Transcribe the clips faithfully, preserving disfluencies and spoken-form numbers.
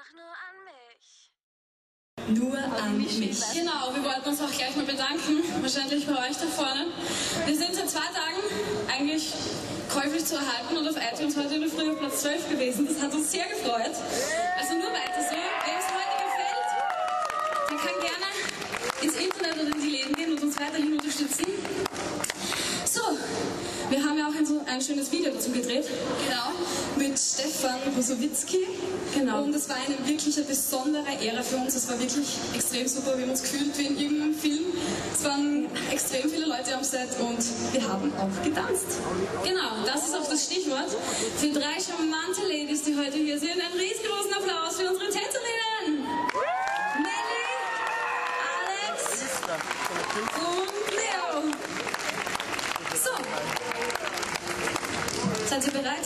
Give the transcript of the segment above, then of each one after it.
nur an mich. Nur an mich. Genau, wir wollten uns auch gleich mal bedanken, wahrscheinlich bei euch da vorne. Wir sind seit zwei Tagen eigentlich käuflich zu erhalten und auf iTunes heute in der Früh auf Platz zwölf gewesen. Das hat uns sehr gefreut. Also nur weiter so. Wem es heute gefällt, der kann gerne ins Internet oder in die Läden gehen und uns weiterhin unterstützen. So, wir haben ja auch ein, so ein schönes Video dazu gedreht. Genau, mit Stefan Bosowitzki. Genau. Und es war eine wirklich eine besondere Ehre für uns. Es war wirklich extrem super. Wir haben uns gefühlt wie in irgendeinem Film. Es waren extrem viele Leute am Set und wir haben auch getanzt. Genau, das ist auch das Stichwort für drei charmante Ladies, die heute hier sind. Einen riesengroßen Applaus für unsere Tänzerinnen! Nelly, Alex und Leo. So, seid ihr bereit?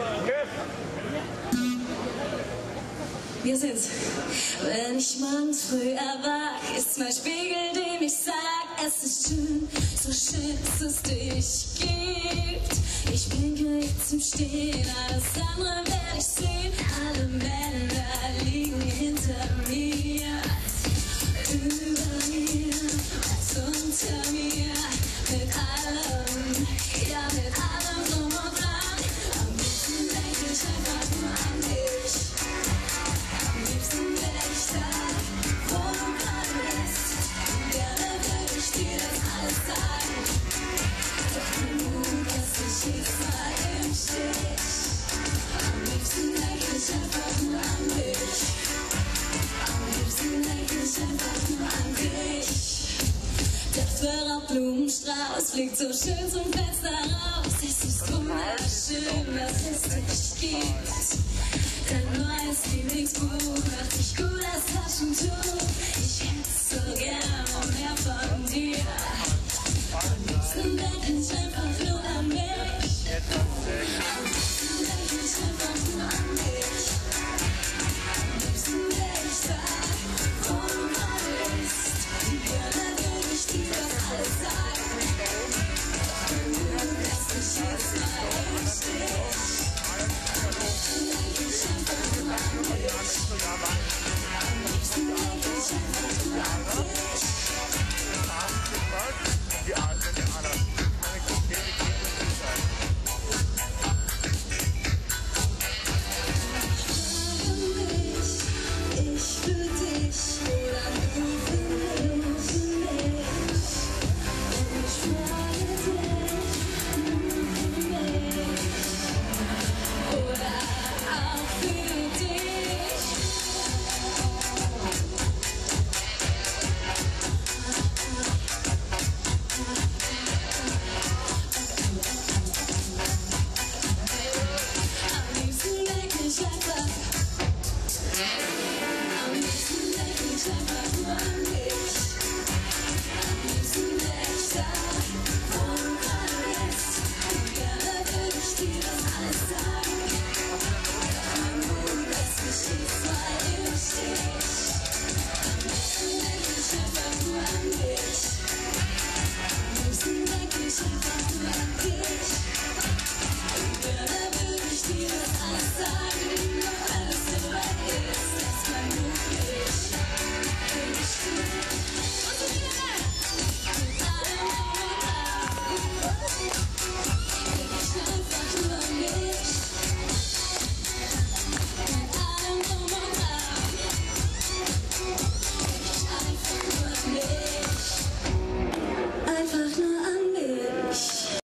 Wir sind's. Wenn ich morgens früh erwach, ist mein Spiegel, dem ich sag, es ist schön, so schön, dass es dich gibt. Ich bin geregt zum Stehen, alles andere werde ich sehen. Alle Männer liegen hinter mir, über mir und unter mir, mit allem, ja mit allem drum und dran. Am liebsten denke ich einfach nur an dich. Am liebsten wär ich da, wo du gerade bist. Gerne würde ich dir das alles sagen. Doch genug, dass ich jetzt mal im Stich. Am liebsten denke ich einfach nur an dich. Am liebsten denke ich einfach nur an dich. Der Förderblumenstrauß fliegt so schön zum Fenster raus. Es ist wunderschön, dass es dich gibt.